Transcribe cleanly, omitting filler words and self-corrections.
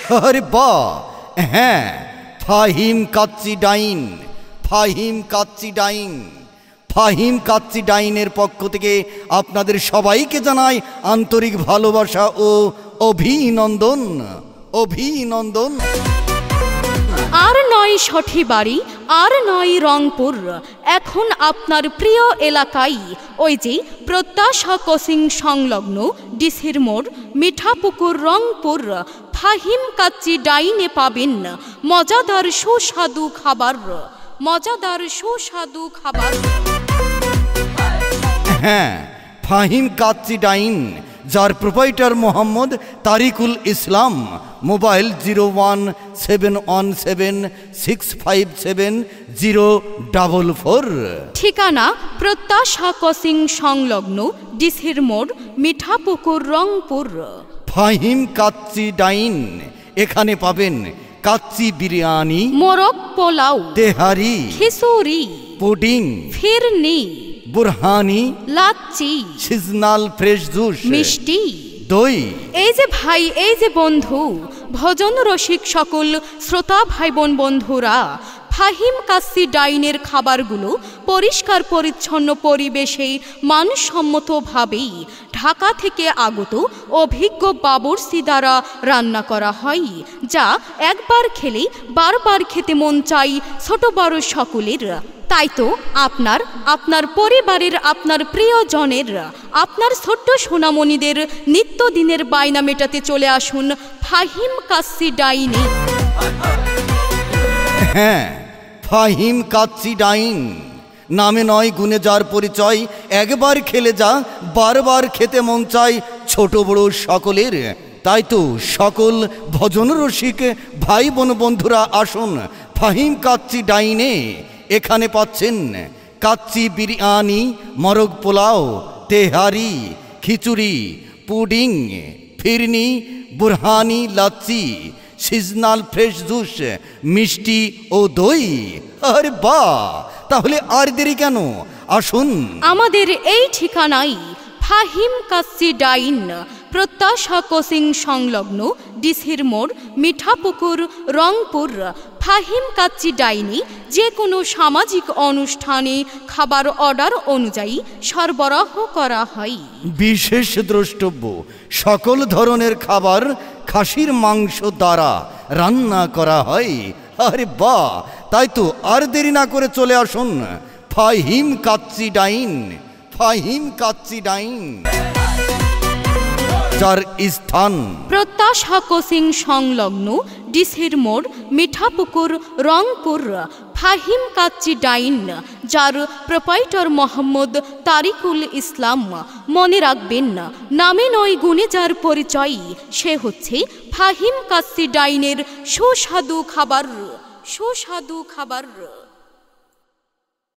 আরে বাহ, হ্যাঁ, ফাহিম কাচ্চি ডাইন। ফাহিম কাচ্চি ডাইন। ফাহিম কাচ্চি ডাইনের পক্ষ থেকে আপনাদের সবাইকে জানাই আন্তরিক ভালোবাসা ও অভিনন্দন। অভিনন্দন। আর নয় সঠিবাড়ি, আর নয় রংপুর, এখন আপনার প্রিয় এলাকায় ওই যে প্রত্যাশা কোচিং সংলগ্ন ডিসির মোড়, মিঠাপুকুর, রংপুর ফাহিম কাচ্চি ডাইনে পাবেন মজাদার সুস্বাদু খাবার। মজাদার সুস্বাদু খাবার। হ্যাঁ, ফাহিম কাচ্চি ডাইন, যার প্রোপাইটার মোহাম্মদ তারিকুল ইসলাম। মোবাইল 01717657044। ঠিকানা প্রত্যাশা কোচিং সংলগ্ন ডিসির মোড়, মিঠাপুকুর, রংপুর। ফাহিম কাচ্চি ডাইন, এখানে পাবেন কাচ্চি বিরিয়ানি, মোরগ polao, tehari, khichuri, pudding, firni, borhani, lassi, seasonal fresh juice, মিষ্টি, দই। এই যে ভাই, এই যে বন্ধু, ভজন রসিক সকল শ্রোতা ভাই বোন বন্ধুরা, ফাহিম কাচ্চি ডাইনের খাবারগুলো পরিষ্কার পরিচ্ছন্ন পরিবেশে মানসম্মতভাবেই ঢাকা থেকে আগত অভিজ্ঞ বাবুর্চি দ্বারা রান্না করা হয়, যা একবার খেলে বারবার খেতে মন চাই ছোট বড় সকলের। তাই তো আপনার, আপনার পরিবারের, আপনার প্রিয়জনের, আপনার ছোট্ট সোনামণিদের নিত্যদিনের বায়না মেটাতে চলে আসুন ফাহিম কাচ্চি ডাইনে। হ্যাঁ, ফাহিম কাচ্চি ডাইন, নামে নয় গুণে যার পরিচয়, একবার খেলে যা বারবার খেতে মন চায় ছোট বড় সকলের। তাই তো সকল ভজন রসিক ভাই বোন বন্ধুরা আসুন ফাহিম কাচ্চি ডাইনে। এখানে পাচ্ছেন কাচ্চি বিরিয়ানি, মোরগ polao, tehari, khichuri, pudding, firni, borhani, lassi, seasonal fresh juice, মিষ্টি ও দই। আরে বাহ, তাহলে আর দেরি কেন, আসুন আমাদের এই ঠিকানায় ফাহিম কাচ্চি ডাইন, প্রত্যাশা কোচিং সংলগ্ন ডিসির মোড়, মিঠাপুকুর, রংপুর। ফাহিম কাচ্চি ডাইনে যে কোনো সামাজিক অনুষ্ঠানে খাবার অর্ডার অনুযায়ী সরবরাহ করা হয়। বিশেষ দ্রষ্টব্য, সকল ধরনের খাবার খাসির মাংস দ্বারা রান্না করা হয়। আরে বাহ, তাই তো আর দেরি না করে চলে আসুন ফাহিম কাচ্চি ডাইন। ফাহিম কাচ্চি ডাইন, যার স্থান প্রত্যাশা কোচিং সংলগ্ন ডিসির মোড়, মিঠাপুকুর, রংপুর। ফাহিম কাচ্চি ডাইন, যার প্রোপাইটার মোহাম্মদ তারিকুল ইসলাম। মনে রাখবেন, নামে নয় গুণে যার পরিচয়, সে হচ্ছে ফাহিম কাচ্চি ডাইনের সুস্বাদু খাবার। সুস্বাদু খাবার।